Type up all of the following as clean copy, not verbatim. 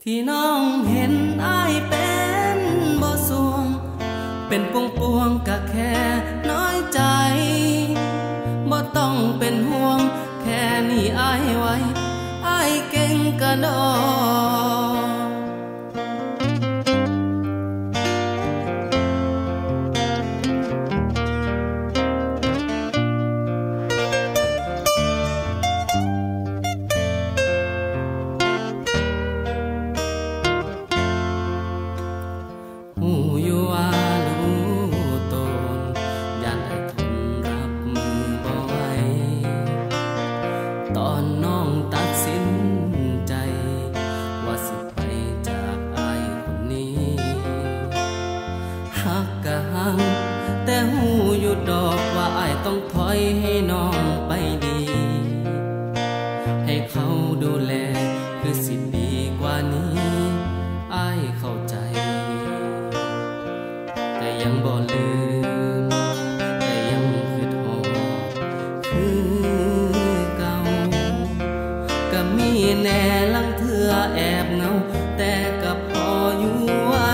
ที่น้องเห็นอ้ายเป็นบ่สวงเป็นปวงก็แค่น้อยใจบ่ต้องเป็นห่วงแค่นี้อ้ายไว้อ้ายเก่งกะดอหูอยู่ว่ารู้ตนยันให้ทนรับมือบ่ไหวตอนน้องตัดสินใจว่าสิไปจากอ้ายคนนี้หักกะหังแต่หูอยู่ดอกว่าอ้ายต้องถอยให้น้องไปดีให้เขาดูแลคือสิดีกว่านี้อ้ายเข้าใจแต่ยังบ่ลืมแต่ยังคือทอคือเก่าก็มีแน่ลังเถื่อแอบเงาแต่ก็พออยู่ไว้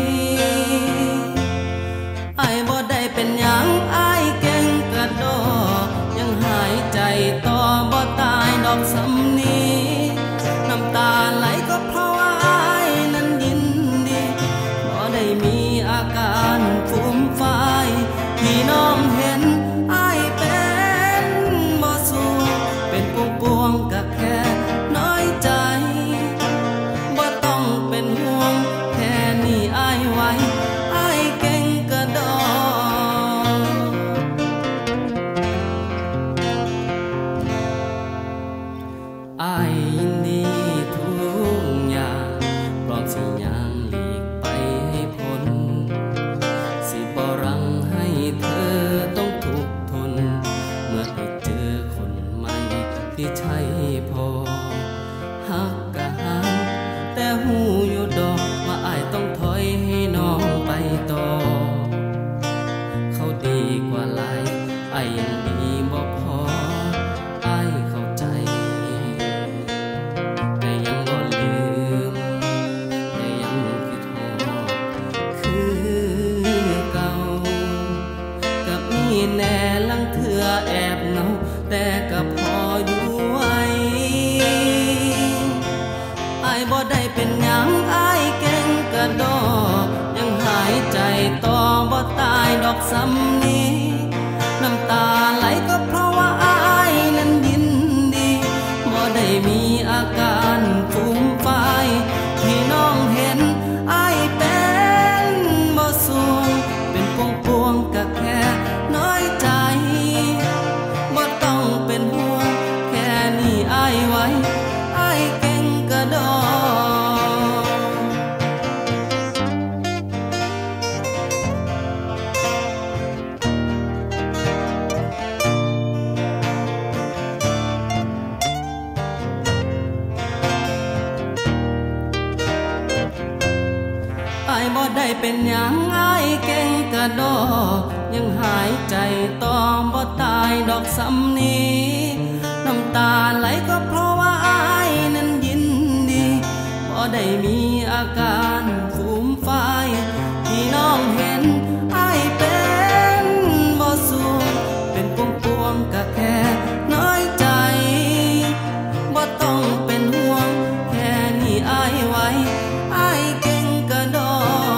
อ้ายบ่ได้เป็นหยังอ้ายเก่งกระโดดยังหายใจต่อบ่ตายดอกสำนี้น้ำตาไหลก็เพราะว่าอ้ายนั้นยินดีบ่ได้มีอาการฟูมฟายที่น้องเห็นอ้ายเป็นบ่สู้เป็นปวงก็แค่น้อยใจบ่ต้องเป็นห่วงแค่นี้อ้ายไว้อ้ายเก่งกะดออ้ายยินดีทุกอย่างพร้อมสิย่างหลีกไปให้พ้นสิบ่รังให้เธอต้องทุกข์ทนเมื่อได้เจอคนใหม่ที่ใช่พอหักกะหังแต่หูอยู่ดอกว่าอ้ายต้องถอยให้น้องไปต่อเขาดีกว่าหลายอ้ายยังดีบ่พออ้ายเข้าใจแต่ยังบ่ลืมแต่ยังคิดฮอดคือเก่ากับมีแน่ลังเถื่อแอบเงาแต่ก็พออยู่ไว้อ้ายบ่ได้เป็นหยังอ้ายเก่งกะดอยังหายใจต่อบ่ตายดอกสำนี้น้ำตาไหลก็เพราะว่าอ้ายนั้นยินดีบ่ได้มีอาการฟูมฟายที่น้องเห็นอ้ายเป็นบ่สวงเป็นปวงก็แค่น้อยใจบ่ต้องเป็นห่วงแค่นี้อ้ายไว้อ้ายเก่งกะดออ้ายบ่ได้เป็นหยังอ้ายเก่งกะดอยังหายใจต่อบ่ตายดอกสำนี้น้ำตาไหลก็เพราะว่าอ้ายนั้นยินดีบ่ได้มีอาการฟูมฟายที่น้องเห็นอ้ายเป็นบ่สู้เป็นปวงก็แค่น้อยใจบ่ต้องเป็นห่วงแค่นี้อ้ายไว้อ้ายเก่งกะดอ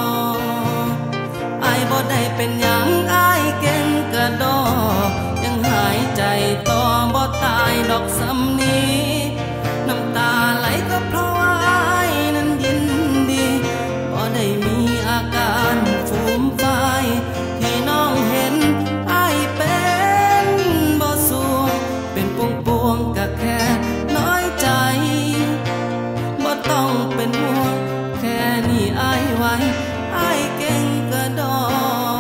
อ้ายบ่ได้เป็นหยังอ้ายเก่งกะดอยังหายใจต่อบ่ตายดอกสำนี้น้ำตาไหลก็เพราะว่าอ้ายนั้นยินดีบ่ได้มีอาการฟูมฟายที่น้องเห็นอ้ายเป็นบ่สู้เป็นปวงก็แค่น้อยใจบ่ต้องเป็นห่วงแค่นี้อ้ายไว้อ้ายเก่งกะดอ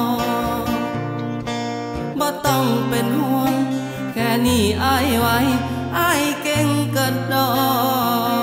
บ่ต้องเป็นห่วงแค่นี้อ้ายไว้อ้ายเก่งกะดอ